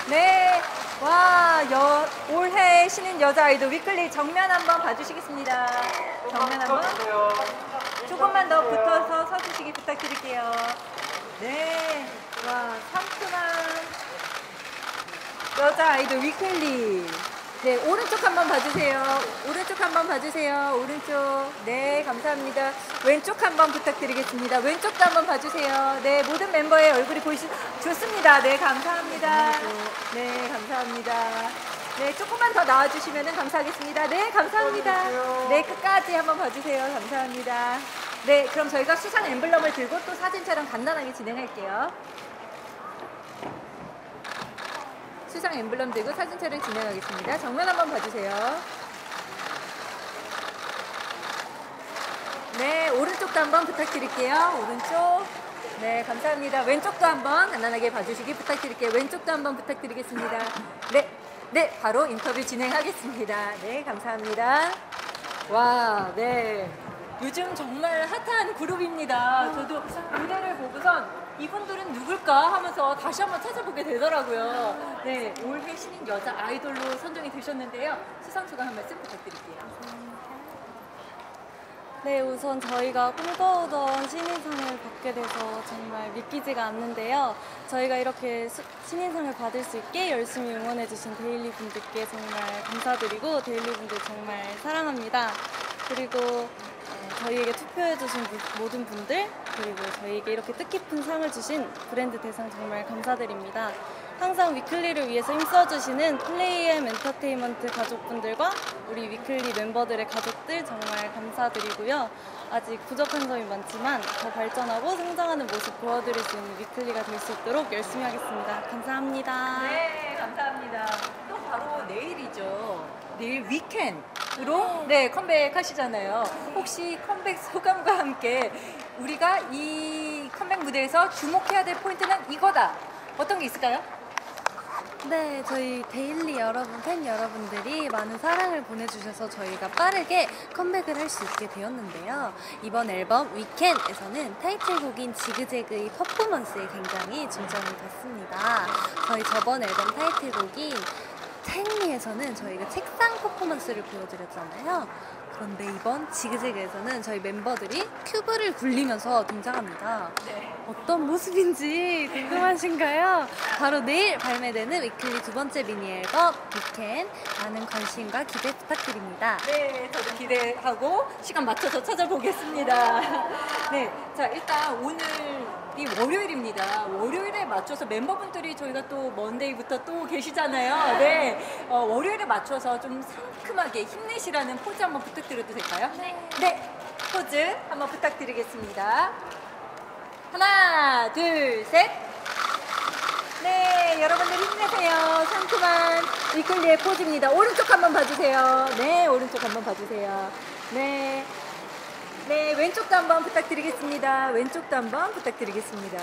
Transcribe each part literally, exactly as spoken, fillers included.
네. 와, 여, 올해 신인 여자 아이돌 위클리 정면 한번 봐주시겠습니다. 정면 한번. 조금만 더 붙어서 서주시기 부탁드릴게요. 네. 와, 상큼한 여자 아이돌 위클리. 네, 오른쪽 한번 봐주세요. 오른쪽 한번 봐주세요. 오른쪽. 네, 감사합니다. 왼쪽 한번 부탁드리겠습니다. 왼쪽도 한번 봐주세요. 네, 모든 멤버의 얼굴이 보이시, 좋습니다. 네, 감사합니다. 네, 감사합니다. 네, 조금만 더 나와주시면 감사하겠습니다. 네, 감사합니다. 네, 끝까지 한번 봐주세요. 감사합니다. 네, 그럼 저희가 수상 엠블럼을 들고 또 사진 촬영 간단하게 진행할게요. 수상 엠블럼 들고 사진 촬영 진행하겠습니다. 정면 한번 봐주세요. 네, 오른쪽도 한번 부탁드릴게요. 오른쪽. 네, 감사합니다. 왼쪽도 한번 간단하게 봐주시기 부탁드릴게요. 왼쪽도 한번 부탁드리겠습니다. 네, 네, 바로 인터뷰 진행하겠습니다. 네, 감사합니다. 와, 네. 요즘 정말 핫한 그룹입니다. 저도 무대를 보고선 이분들은 누굴까 하면서 다시 한번 찾아보게 되더라고요. 네, 올해 신인 여자 아이돌로 선정이 되셨는데요. 수상 소감 한 말씀 부탁드릴게요. 네, 우선 저희가 꿈꿔오던 신인상을 받게 돼서 정말 믿기지가 않는데요. 저희가 이렇게 수, 신인상을 받을 수 있게 열심히 응원해주신 데일리 분들께 정말 감사드리고 데일리 분들 정말 사랑합니다. 그리고 저희에게 투표해주신 모든 분들, 그리고 저희에게 이렇게 뜻깊은 상을 주신 브랜드 대상 정말 감사드립니다. 항상 위클리를 위해서 힘써주시는 플레이엠 엔터테인먼트 가족분들과 우리 위클리 멤버들의 가족들 정말 감사드리고요. 아직 부족한 점이 많지만 더 발전하고 성장하는 모습 보여드릴 수 있는 위클리가 될 수 있도록 열심히 하겠습니다. 감사합니다. 네, 감사합니다. 또 바로 내일이죠. 내일 위켄으로 네, 컴백하시잖아요. 혹시 컴백 소감과 함께 우리가 이 컴백 무대에서 주목해야 될 포인트는 이거다. 어떤 게 있을까요? 네, 저희 데일리 여러분, 팬 여러분들이 많은 사랑을 보내주셔서 저희가 빠르게 컴백을 할 수 있게 되었는데요. 이번 앨범 위켄에서는 타이틀곡인 지그재그의 퍼포먼스에 굉장히 중점을 뒀습니다. 저희 저번 앨범 타이틀곡인 택미에서는 저희가 책상 퍼포먼스를 보여드렸잖아요. 그런데 이번 지그재그에서는 저희 멤버들이 큐브를 굴리면서 등장합니다. 네. 어떤 모습인지 궁금하신가요? 바로 내일 발매되는 위클리 두 번째 미니 앨범 위켄, 많은 관심과 기대 부탁드립니다. 네, 저도 기대하고 시간 맞춰서 찾아보겠습니다. 네, 자 일단 오늘이 월요일입니다. 월요일에 맞춰서 멤버분들이 저희가 또 먼데이부터 또 계시잖아요. 네, 어, 월요일에 맞춰서 좀 상큼하게 힘내시라는 포즈 한번 부탁드려도 될까요? 네. 네, 포즈 한번 부탁드리겠습니다. 하나, 둘, 셋. 네, 여러분들 힘내세요. 상큼한 위클리의 포즈입니다. 오른쪽 한번 봐주세요. 네, 오른쪽 한번 봐주세요. 네, 네, 왼쪽도 한번 부탁드리겠습니다. 왼쪽도 한번 부탁드리겠습니다.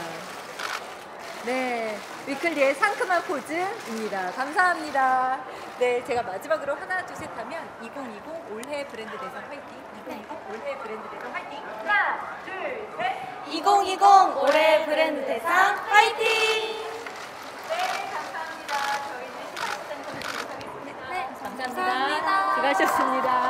네, 위클리의 상큼한 포즈입니다. 감사합니다. 네, 제가 마지막으로 하나, 둘, 셋 하면 이천이십 올해 브랜드 대상 화이팅! 이천이십 올해 브랜드 대상 화이팅! 하나, 둘, 셋! 이천이십 올해 브랜드 대상 화이팅! 네, 감사합니다. 저희는 시상식장 선택하겠습니다. 네, 감사합니다. 감사합니다. 수고하셨습니다.